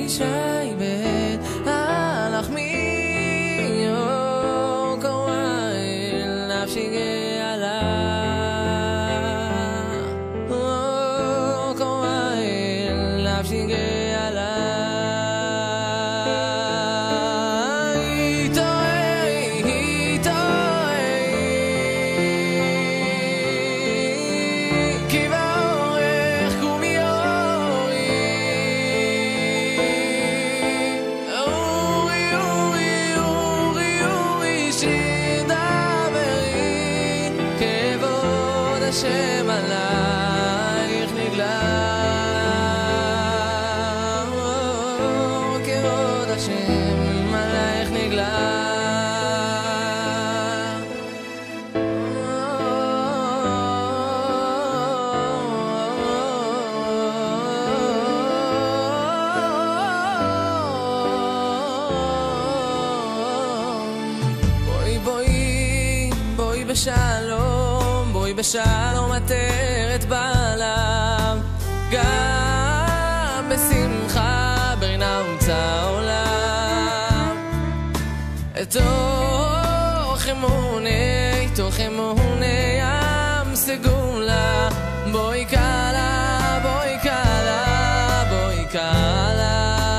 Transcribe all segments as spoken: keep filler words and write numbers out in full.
شايبت على خميو كوايل نفسي على كوايل نفسي على השם עלייך נגלה כבוד השם עלייך נגלה בואי בואי בואי בשלום בואי בשלום עטרת בעלה גם בשמחה ברינה ומצא עולם תוך אמוני תוך אמוני ים סגולה בואי קלה בואי קלה בואי קלה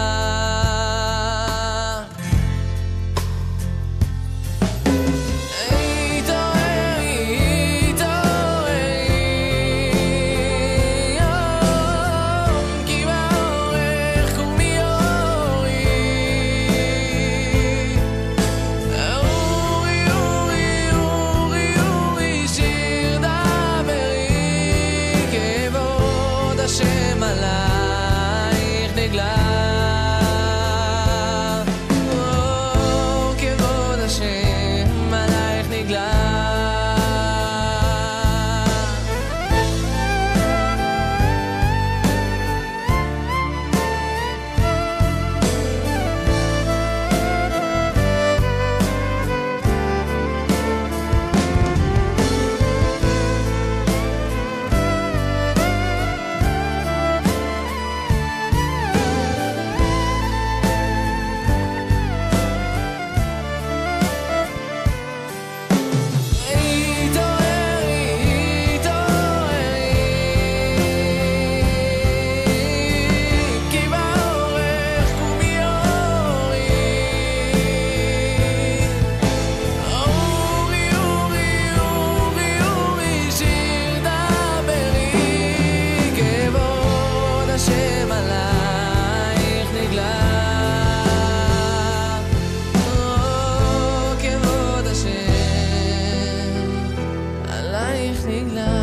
השם עלייך נגלה כבוד השם עלייך נגלה Nigla